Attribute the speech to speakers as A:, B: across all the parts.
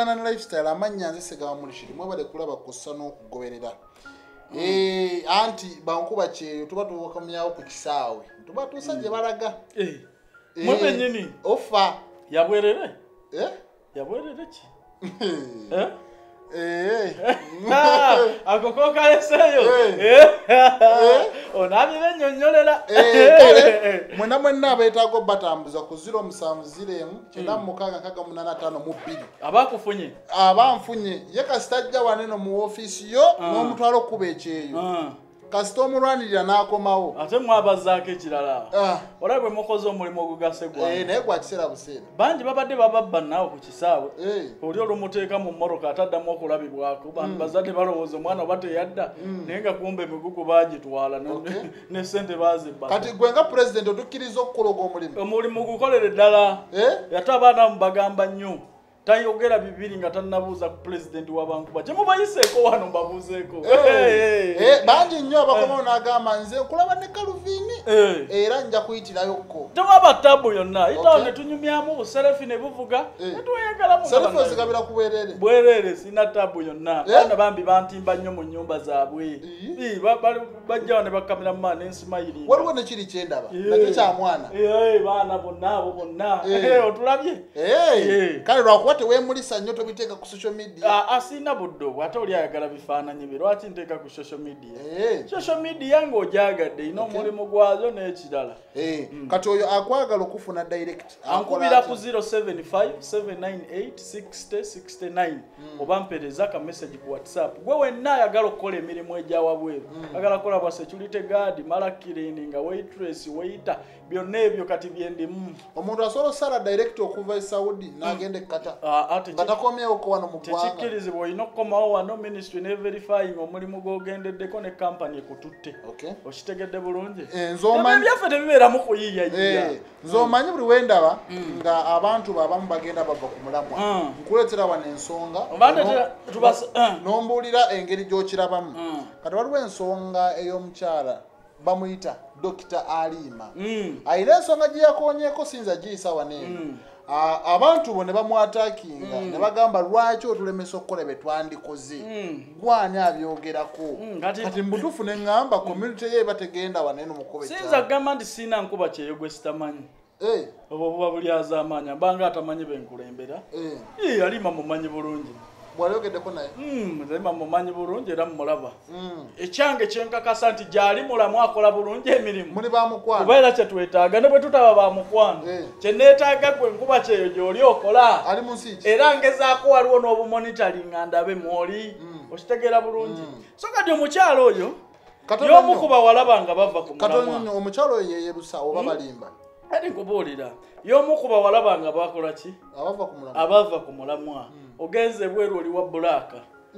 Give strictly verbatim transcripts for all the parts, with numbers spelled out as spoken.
A: Buganda na lifestyle amanya nze segaba muri shiri mwebale kulaba kossa n'okugoberera eh anti bankuba kyeyo tuba tuwakamyawo ku kisaawe tuba tusajje balaga
B: eh mwebe nyini
A: ofa
B: yabwerere
A: eh
B: yabwerere ki
A: eh eh
B: akoko kaleseyo eh onabi benyonyolera
A: eh mwena mwena abetago batambuza ku zero seven zero kyenda mukaga kaga munana tano mu bbiri
B: abakufunye
A: abanfunye ye kastajja waneno mu office yo n'omutwalo kuba ekyeyo kasita omulwanirira n'akomawo
B: ate mwabazaako ekirala
A: Ah.
B: olabwe mukoze omulimu ogugase gwange
A: eh naye gwa kiseera buseera
B: bangi babadde bababba naawe ku kisaawe
A: eh
B: oli olumuteeka mu mmoroka ataddamu okulabibwako bantu bazadde balowooza omwana oba teyadda naye nga kumba emigugu baagitwala
A: Okay.
B: ne ssente baazibba
A: kati gwe nga president otukkiriza okukola omulimu
B: omulimu gukolere ddala
A: eh
B: ate abaana mubagamba nnyo tayogera bibiri nga tannabuuza ku pulezidenti w'abankuba gye mubayiseeko wano mbabuuzeeko
A: eh bangi nnyo abakomawo n'agamba nze nkulaba ne kaluvini era nja kuyitilayokko
B: tewaba tabu yonna yitawo ne tunyumyamu buserefi ne buvuga netweyagalamu
A: serefu ezigabira ku bwereere
B: bwereere sina tabu yonna baana bambi bantimba nnyo mu nnyumba zaabwe bajjawo ne bakamera mu maana ensimayiri
A: waliwo nekiri kyendaba nakyo kya mwana
B: baana bonna abo bonna otulabye
A: kale lwakuba tewemulisa nnyo tobiteeka ku social media
B: asina budde obwo ate oli ayagala bifaananyi bye lwaki nteeka ku social media social media ng'ogyagadde ina omulimu gwazo n'ekirala
A: kati oyo akwagala okufuna direct
B: ankubira ku zero seven five seven nine eight six zero six nine oba mpereza ka message ku WhatsApp gwe wenna ayagala okukola emirimu egya wabweru agala kola bwa security guard mala cleaning waitress waiter byonna ebyo kati byendimu
A: omuntu asobola osala direct okuva e Saudi n'agenda ekkata nga takomyewo ko wano mu ggwanga
B: tekikkirizibwa olina okukomawo wano ministry ne verifying omulimu gw'ogendeddeko ne company ekututte okitegedde bulungi ebyaffe tebibeeramu kuyiiyayiya
A: nze omanyi buli wendaba nga abantu abamu bagenda bava ku mulamwa nkuleetera wano ensonga n'ombuulira engeri gy'okirabamu kati waliwo ensonga ey'omukyala bamuyita Dokita Alima ayina ensonga gye yakoonyeeko sinza giyisa waneeno abantu bo ne bamwataakinga ne bagamba lwaki otulemesa okukola bye twandikoze gwani abyogerako kati mbutuufu ne ŋŋamba community ye bategenda waneeno mukobe
B: sinza gamba nti siina nkuba kyeyo gwe sitamanyi oba buba buli azaamaanyi abanga atamanyi benkulembera Alima mumanyi bulungi
A: bwalyogeddeko naye
B: nzema mumanyi bulungi era mumulaba ekyange kyenkakasa nti gyali mulamu akola bulungi emirimu
A: muli bamukwano
B: kuba era kyetwetaaga ne bwe tutaba bamukwano kyeneetaaga gwe nkuba kyeyo gy'oli okola
A: ali mu nsi
B: era ngezaako waliwo n'obumonitaringa ndabe mwoli okitegeera bulungi so kati omukyalo oyo y'omukuba walaba nga bava ku mulamwa
A: omukyalo oyo yeyerusa oba balimba
B: ati nkubuulira y'omukuba walaba nga bakola ki abava ku mulamwa ogenze bweru oli wa bulaka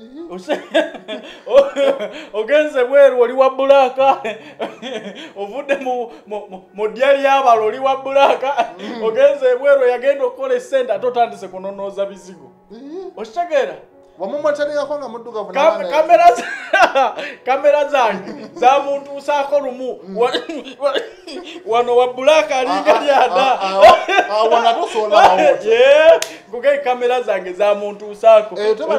B: ogenze bweru oli wa bulaka ovudde mu ddya ly'abalo oli wa bulaka ogenze bweru yagenda okukola essente ate otandise kunonooza bizigo okitegeera
A: wamumwatanirako nga muddugavu
B: kamera zange zamuntuusaako lumu wano wa bulaka alinga lyada kuge kamera zange zamuntuusaako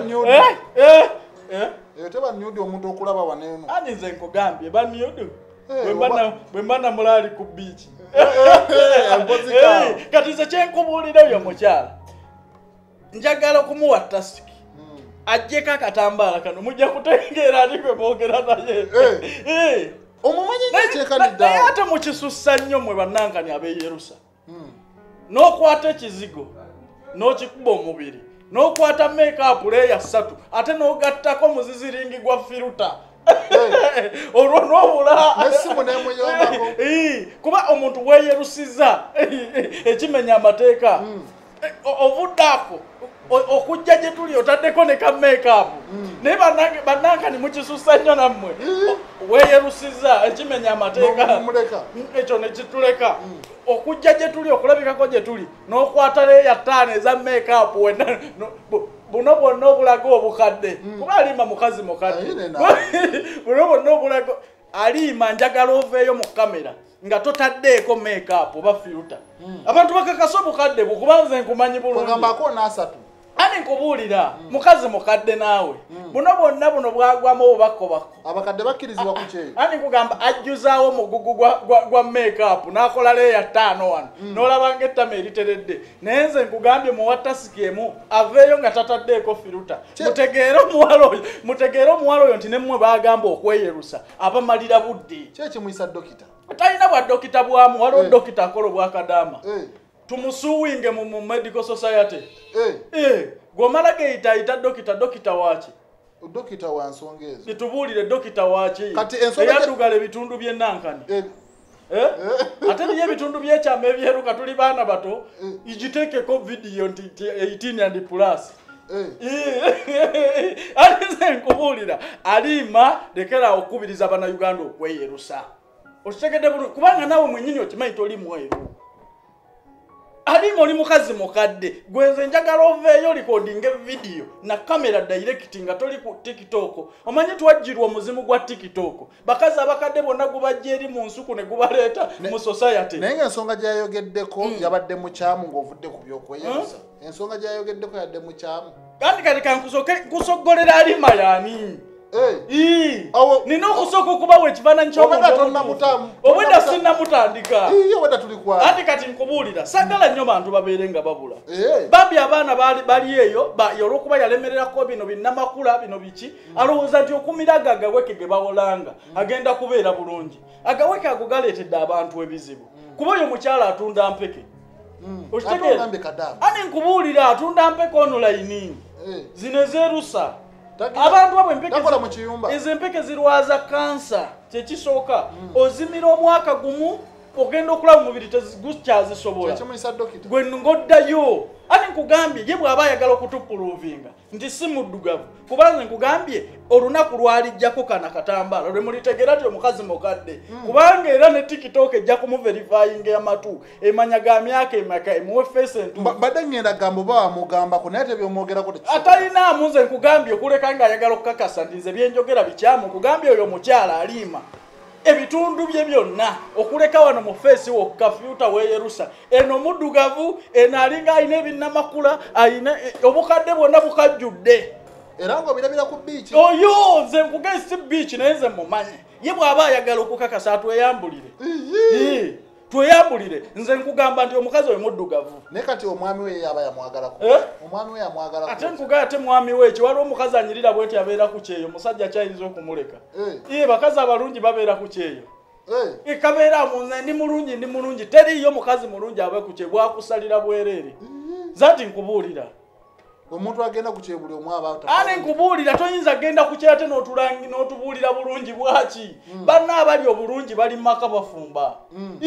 A: teba nude omuntu okulaba waneeno
B: ani nze nkugambye banude bwe mba namulaali ku biiki kati nze kyenkubuulira oyo mukyala njagala okumuwa tasiki ajjeko akatambaala kano mujja kutegeera ati gwe boogera naye
A: omumanyi nekyekaniddawo
B: naye ate mukisussa nnyo mwe bannankani ab'eyerusa n'okwata ekizigo n'okikuba omubiri n'okwata make-up leya ssatu ate n'ogattako muziziringi gwa firuta olwo n'obula kuba omuntu weeyerusiza ekimenya amateeka ovuddaako okujja gye tuli otaddeko ne ka make-up naye bannankani mukisussa nnyo nammwe weeyerusiza ekimenya amateeka ekyo ne kituleka okujja gye tuli okulabikako gye tuli n'okwata leya ttaano eza make-up wenna buno bwonna obulago obukadde kuba Alima mukazi mukadde buno bwonna obulago Alima njagala oveeyo mu kamera nga totaddeeko make-up oba filter abantu bakakasa obukadde bwe kuba nze nkumanyi bulungi
A: kwegambako n'asatu
B: ani nkubulira mukazi mukadde naawe buno bonna buno bwagwamu bako bako
A: abakadde bakkirizibwa ku kyeyo
B: ani nkugamba ajjuzaawo mugugu gwa, gwa, gwa make up n'akola leya ttaano wano mm. n'olaba ng'ettama eriteredde naye nze nkugambye muwatasiki emu aveeyo nga tataddeeko firuta mutegeere omuwala oyo mutegeere omuwala oyo nti nemmwe baagamba okweyerusa abamalira budde
A: kyekimuyisa dokita
B: talina bwa dokita bwamu waliwo
A: hey.
B: dokita akola obwakadaama
A: hey.
B: tumusuwinge mu, mu medical society
A: hey.
B: eh gwomala geeyitaayita dokita dokita waaki
A: dokita wa nsonga ezo
B: nitubuulire dokita waaki
A: kati ensonga
B: eyaddugala ebitundu by'ennankani
A: eh.
B: eh? ate niyo ebitundu by'ekyama ebyeruka tuli baana bato eh. igiteekeko vidiyo nti eighteen and plus ate nze nkubuulira aliima lekera okukubiriza bannayuganda okweyerusa okitegedde bulungi kubanga naawe mwennyini okimanyi toli mweru aliima oli mukazi mukadde gwenze njagala oveeyo likodinga evidiyo na kamera direct nga toli ku tiktok omanyi twajjirwa omuzimu gwa tiktok bakazi abakadde bonna gubajja eri mu nsuku ne gubaleeta mu society
A: naye ensonga gyayogeddeko mm. yabadde mukyamu ng'ovudde ku byokweyerusa mm. ensonga gyayogeddeko yadde mukyamu
B: kandi kati kankusoggolera aliima yaani
A: Hey.
B: Awo nino okusooka okubawa ekifaananyi ky'omuntu obwedda sinnamutandika ati kati nkubuulira sagala nnyo bantu babeere nga babula bambi abaana bali eyo olw'okuba yalemererako bino binnamakula bino biki alowooza nti okumira ago agaweke ge bawolanga agenda kubeera bulungi agaweke ago galeetedde abantu ebizibu kuba oyo mukyala atunda mpeke okitegeera ani nkubuulira atunda mpeke online zino ezeerusa abantu abo empeke ezo empeke zirwaza kansa kyekisooka ozimira omwaka gumu ogenda okulaba omubiri tegukyazisobola gwe ngoddayo ani nkugambye ye bw'aba ayagala okutupuluvinga nti si muddugavu kubanga nkugambye olunaku lwalijjako kana katambaala lwe mulitegeera ti omukazi mukadde kubanga era ne tiktok ejja kumuverifyinga amatu emanya ga myaka emeka emuwe face entu
A: badde ngenda gambo ba mugambako naye tebyomwogerako
B: atalinaamu nze nkugambye okuleka ng'ayagala okukakasa nti nze byenjogera bikyamu nkugambye oyo mukyala aliima ebitundu bye byonna okuleka wano mu face wo kafyuta weyerusa eno muddugavu eno alinga alina ebinnamakula alina obukadde bwonna bukajjudde
A: era ng'obirabira ku biiki
B: oyo nze nkugee si biiki naye nze mumanye ye bw'aba ayagala okukakasa atweyambulire tweyambulire nze nkugamba nti omukazi oyo muddugavu
A: naye kati omwami we yaba yamwagalako omwami we yamwagalako
B: ate nkugaya ate mwami we eki waliwo omukazi anyirira bweti abeera ku kyeyo musajja kyayinza okumuleka ye bakazi abalungi babeera ku kyeyo kabeera munze ndi mulungi ndi mulungi teriyo mukazi mulungi abe ku kyeyo bwakusalira bwereere zati nkubuulira
A: omuntu agenda ku kyeyo buli omu aba
B: ane nkubuulira toyinza genda ku kyeyo ate n'otulangi n'otubuulira bulungi bwaki banna abali obulungi bali maka bafumba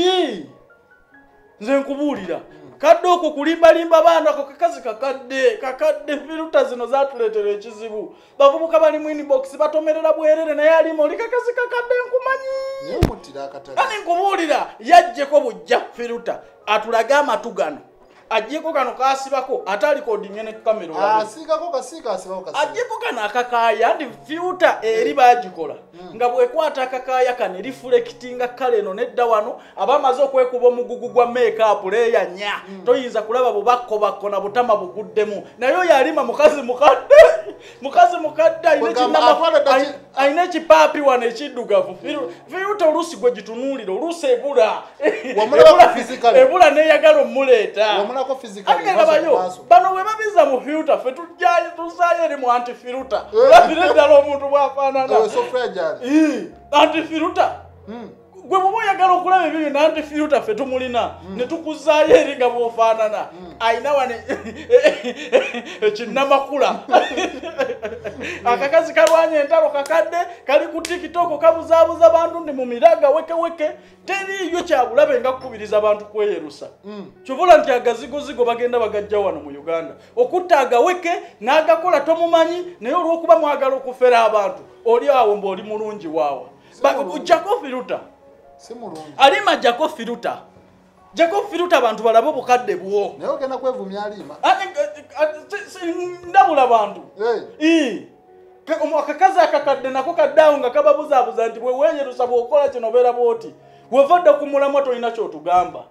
B: nze nkubuulira kadde okwo kulimbalimba baana ko kakazi kakadde kakadde firuta zino zatuleetera ekizibu bavubuka bali mu inbox batomerera bwerere naye alimu oli kakazi kakadde nkumanyi ane nkubuulira yajjeko bujja firuta atulage amatu gano ajjeko kano kasibako atali kodinge ne kamera
A: ah sikako kasika asibako kasika
B: ajjeko kana akakaya ndi filter eri bagikola mm. nga bwekwata akakaya kana reflectinga kale no nedda wano abamaze okwekuba omugugu gwa make up leya nya mm. toyinza kulaba bubakko bakona butama buguddemu nayo yalima mukazi mukadde mukazi mukadde ine kinama aine kipapi wane ekiddugavu filter olusi gwe gitunulira olusi ebula
A: wamulaba physical
B: ebula ne yagalo muleta
A: ko physically
B: bano we babiza mu filter fe tujjaye tusaye eri mu anti filter labire dalo omuntu bwafaanana
A: eh so fragile
B: eh anti filter mm gwe mubo yagala okulaba ebyo na anti filter fe tumulina ne tukuzaye eri nga bwofaanana aina wane ekinamakula akakazi kalwanye entalo kakadde kali ku tiktok kabuzabuza abantu ndi mu miraga weke weke teriyo kyabulabe nga kukubiriza abantu kweyerusa kyovula nti agazigozigo bagenda bagajja wano mu Uganda okutta agaweke n'agakola tomumanyi naye olw'okuba mwagala okufera abantu oli awo mbo oli mulungi waawa Jacob Firuta
A: si mulungi
B: alima Jacob Firuta Jacob Firuta abantu balabo bukadde bwo
A: naye ogenda kwevumya alima
B: ndabula bantu
A: eh
B: akakazi akakadde nako kaddawo nga kababuzabuza nti bwe weeyerusa bw'okola kino obeera bwoti wevadde kumulamu tolina kyotugamba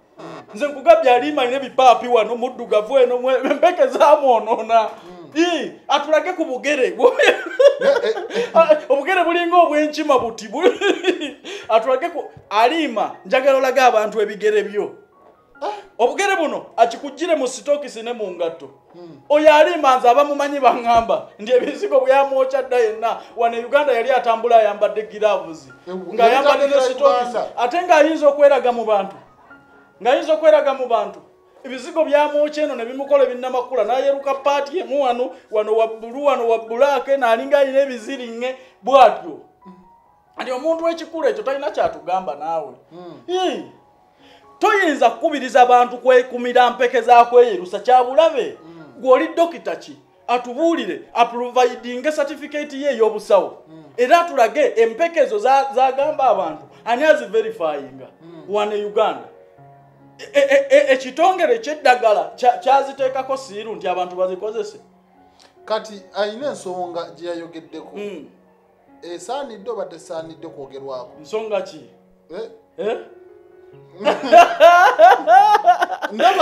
B: nze nkugabya Alima ine bipapi wano muddugavu eno mpeke zaamwonona ii atulage ku bugere obugere bulinga obwenkima buti atulage ku Alima njagala olaga abantu ebigere byo obugere buno akikujjire mu sitokisi ne mu ngatto oyo Alima nze abamumanyi bangamba ndi ebizigo byamwocha dda yenna wano Uganda yali atambula ayambadde gloves nga ayambadde ne sitokisi ate nga ayinza okweraga mu bantu nga ayinza okweraga mu bantu ebizigo byamwocha eno ne bimukola ebinnamakula nayeruka paati emu wano wano wa bulu wano wa bulake nalinga ayina ebiziringe bwatyo andi omuntu w'ekikulu ekyo talina kyatugamba naawe toyinza kukubiriza abantu kwekumira mpeke zakweyerusa kyabulabe gw'oli dokita ki atubuulire aprovidinge certificate ye ey'obusawo era tulage empeke ezo zagamba abantu ani aziverifyinga wano e Uganda ekitongere ky'eddagala kyaziteekako siiru nti abantu bazikozese
A: kati ayina ensonga gye yayogeddeko esaanidde oba tesaanidde kwogerwako
B: nsonga ki
A: ndaba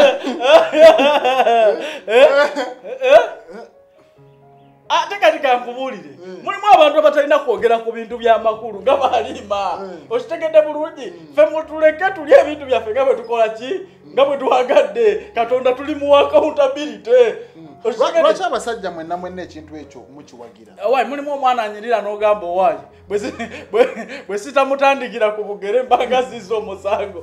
B: ate kati kankubuulire mulimu abantu abatalina kwogera ku bintu by'amakulu nga Alima okitegedde bulungi ffe mutuleke tulye ebintu byaffe nga bwe tukola ki nga bwe tuwagadde Katonda tuli mu accountability
A: lwaki abasajja mwenna mwenna ekintu ekyo mukiwagira
B: owaayi mulimu omwana anyirira n'ogamba owaayi bwe sitamutandikira ku bugere mbanga zizza omusango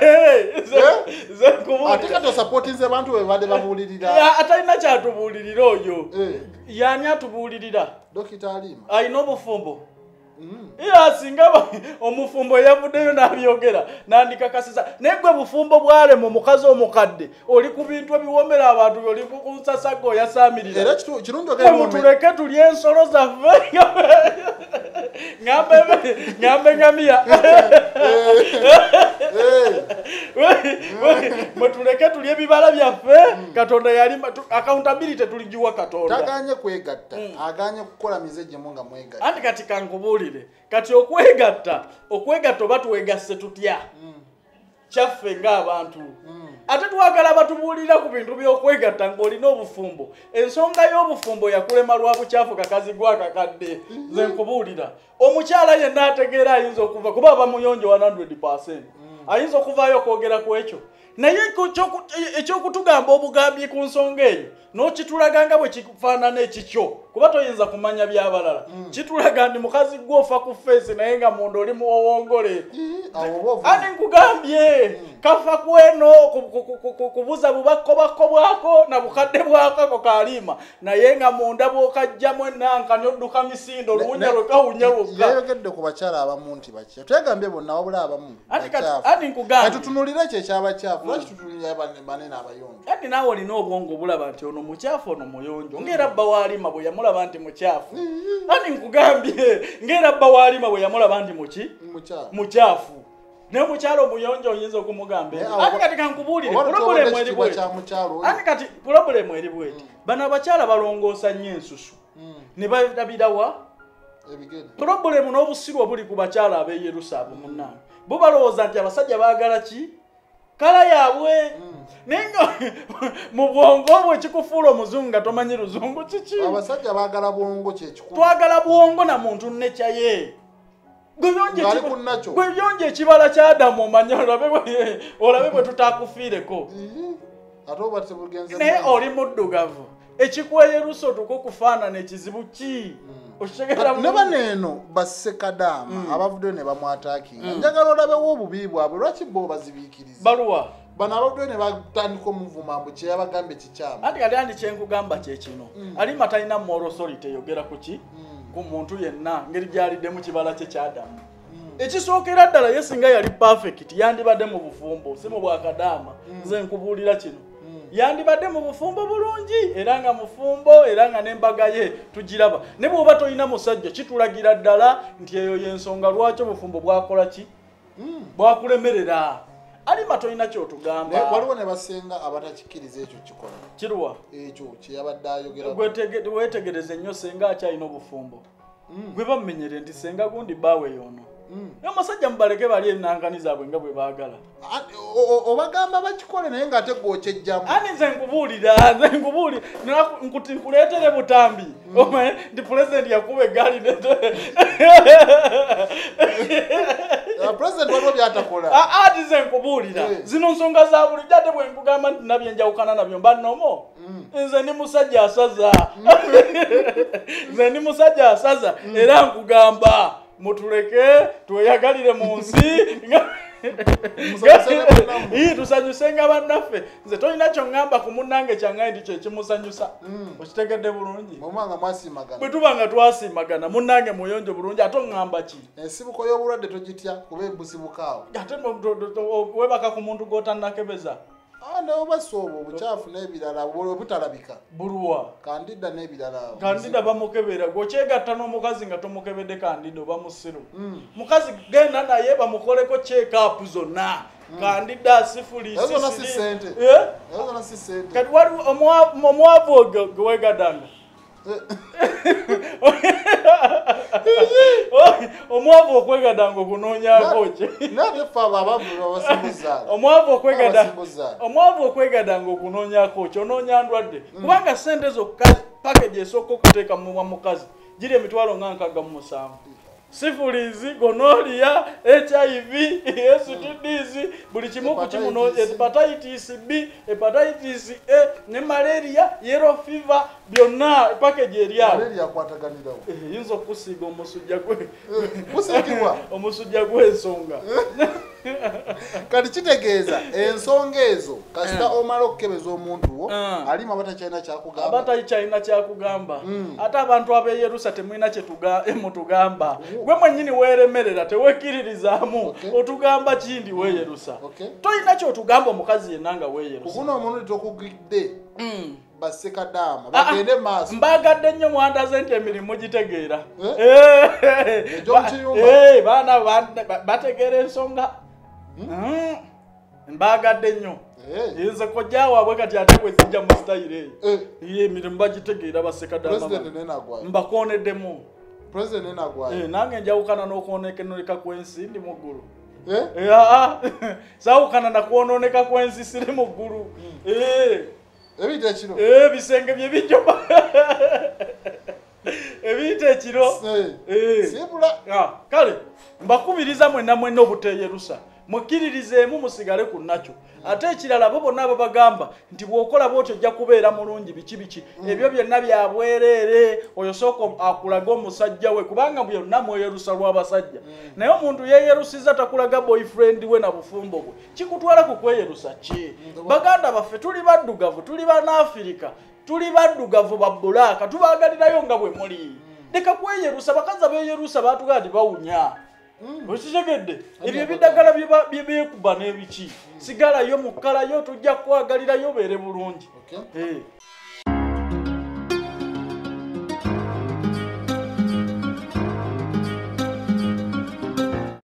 A: ate kati osapootinze bantu bwe badde babuulirira
B: atalina kyatubuulirira oyo yani atubuulirira
A: Dokita Alima
B: ayina obufumbo iya singa omufumbo yavuddeyo n'abyogera nandikakasiza naye gwe bufumbo bwalema omukazi omukadde oli ku bintu ebiwoomera abantu oli ku nsasago yasaamirira
A: era kirungi
B: mutuleke tulye ensolo zaffe ngambe ngamiya mutuleke tulye ebibala byaffe Katonda yali accountability tuligiwa Katonda
A: tagaanye kwegatta aganye kukola mize gyemu nga mwegatta
B: anti kati kankubuulire kati okwegatta okwegatta oba tuwegasse tutya kyaffe ng'abantu ate twagala batubuulira ku bintu by'okwegatta ng'olina obufumbo ensonga y'obufumbo yakulema lwa bukyafu kakazi gwakakadde nze nkubuulira omukyala yenna ategeera ayinza okuva kuba bamuyonjo one hundred percent ayinza okuvaayo okwogera ku ekyo naye ekyokutugamba obugambye ku nsonga eyo n'okitulaga nga bwe kifaanana ekikyo kuba toyinza kumanya by'abalala kitulaga ndi mukazi gwofa ku feesi naye nga munda oli muwowongole ani nkugambye kafa kweno kubuza bubakobako bwako na bukadde bwako ka Alima naye nga munda bw'okajjamu enankani odduka misindo oluwunya lwekawunya lwokka
A: yayogedde ku bakyala abamu nti bakya twegambye bonna wabula abamu
B: ani nkugambye
A: tutunulira ekyo ekyabakyafu lwaki tutunulira banene abayonjo
B: ati naawe olina obwongo obulaba nti ono mukyafu ono muyonjo ng'era bba wa Alima bwe yamulaba nti mukyafu ani nkugambye ng'era bba wa Alima bwe yamulaba nti muki mukyafu naye omukyalo omuyonjo oyinza okumugamba ati kati kankubuulire pulobulemu eri bweti ani kati pulobulemu eri bweti bano abakyala balongoosa nnyo ensusu ne balabirawa pulobulemu n'obusiru obuli ku bakyala ab'e Yerusalemu munnange bo balowooza nti abasajja baagala ki kala yaabwe naye nga mu bwongo bwe kikufuula omuzungu nga tomanyi luzungu kiki
A: abasajja baagala bwongo kyekikulu
B: twagala bwongo na muntu nnekyaye gwe byonje ekibala kya Adamu omanye olabe bwe tutaakufiireko naye oli muddugavu ekikweyerusa otuka okufaanana ekizibu ki
A: ne baneeno bassekadaama abavuddeyo ne bamwataakinga njagala olabewo obubi bwabwe lwaki bo bazibiikiriza
B: baluwa
A: bano abavuddeyo ne batandika omuvuma mbu kye yabagambye kikyamu
B: anti kati andi kyenkugamba kyekino Alima talina moral authority eyogera ku ki ku muntu yenna ngeri gyaliddemu kibala kye ky'Adamu ekisookera ddala ye singa yali perfect yandibadde mu bufumbo si mu bwakadaama nze nkubuulira kino yandibadde mu bufumbo bulungi era nga mufumbo era nga n'embaga ye tugiraba ne bw'oba tolina musajja kitulagira ddala nti eyo y'ensonga lwaki obufumbo bwakola ki bwakulemerera Alima tolina kyotugamba
A: waliwo ne basenga abatakikkiriza ekyo kikola
B: kiruwa
A: ekyo kyeyabadde ayogera
B: wetegereze nnyo senga akyalina obufumbo gwe bamumenyere nti senga gundi baawe yono Amasajja mubaleke bali ennankani zaabwe nga bwe baagala.
A: Obagamba bakikole naye ng'ate gw'okyejjamu.
B: Ani nze nkubuulira, nze nkubuulira nkuti nkuleetere butambi. Omanyi ndi pulezidenti yakuba eggaali ne
A: President waliwo by'atakola.
B: Ati nze nkubuulira. Zino nsonga za bulijjo ate bwe nkugamba nti nabyo njawukana nabyo mba nnomo. Nze ndi musajja asaza. Nze ndi musajja asaza era nkugamba mutuleke tweyagalire mu nsi. Ii tusanyusenga bannaffe. Nze tolina ky'oŋŋamba ku munnange kyangaye ndi kye kimusanyusa. Okitegedde bulungi.
A: Mumanga mwasiimagana.
B: Bwe tuba nga twasiimagana munnange muyonjo bulungi ate oŋŋamba ki?
A: Ensibuko y'obulwadde togitya kuba ebusibukaawo.
B: Ate weebaka ku muntu gw'otannakebeza.
A: Ah, ne obasooba obukyafu n'ebirala obutalabika.
B: Buluwa.
A: Kandida n'ebirala.
B: Kandida bamukebera gw'okyegatta n'omukazi nga tomukebedde kandida oba musiru. Mukazi genda naye bamukoleko check-up zonna. Kandida sifuli sisi.
A: Ezo na si sente.
B: Eh?
A: Ezo na si sente.
B: Kati wali omwavu gwegadanga. Omwavu okwegadanga okunoonyaako ki?
A: Nate ffe abo abavu babasimbuzaala.
B: Omwavu okwegadanga omwavu okwegadanga okunoonyaako ki? Onoonya ndwadde. Kubanga ssente zokka package esooka okuteeka mu mumwa mukazi giri emitwalo nga nkaaga mu musanvu. Syphilis, gonorrhea, H I V, S T Ds, buli kimu ku kimu no hepatitis B, hepatitis A, ne malaria, yellow fever, byonna package eri awo.
A: Malaria akwataganirawo.
B: Eh, yinza okusiiga omusujja gwe.
A: Kusiigibwa?
B: Omusujja gw'ensonga.
A: Kati kitegeeza ensonga ezo kasita omala okukebeza omuntu wo alimu abatakyalina kyakugamba.
B: Abatakyalina kyakugamba. Ate abantu ab'eyerusa temulina kyemutugamba. Gwe mwennyini weeremerera tewekkiririzaamu otugamba kindi weeyerusa. Tolina kyotugamba omukazi yenna nga weeyerusa.
A: Kuguno omuntu tokugidde basekadaama bagende maaso.
B: Mbaagadde nnyo mwandaze nti emirimu gitegeera. Baana bategeera ensonga. Mbaagadde nnyo. Nze kojja waabwe kati ate bwe zijja mu sitayire eyo. Ye emirimu bagitegeera basekadaama. Mbakooneddemu.
A: President enagwaye.
B: Eh nange njawukana n'okwoneka kw'ensi ndi mu ggulu. Eh? Ah, saawukana na kwononeka kw'ensi siri mu ggulu. Eh.
A: Ebiyita ekiro.
B: Eh bisenge bye bijjoba. Ebiyita ekiro.
A: Eh. Sibula.
B: Ah, kale mbakubiriza mwenna mwenna obuteeyerusa. Mukiririzeemu musigale ku nakyo. Ate ekirala bo bonna ababagamba nti bw'okola bw'otyo ojja kubeera mulungi biki biki. Ebyo byonna bya bwereere oyo sooka akulaga omusajja we kubanga byonna mweyerusa lw'abasajja. Naye omuntu yeeyerusiza takulaga boyfriend we na bufumbo bwe. Kikutwala ku kweyerusa ki? Baganda baffe tuli baddugavu, tuli Banaafirika, tuli baddugavu ba bbulaaka, tubaagalirayo nga bwe muli. Leka kweyerusa, bakazi abeeyerusa baatugaa nti bawunya. Okitegedde ebyo ebiddagala byekuba n'ebiki sigalayo mukkalayo tujja kwagalirayo beere bulungi.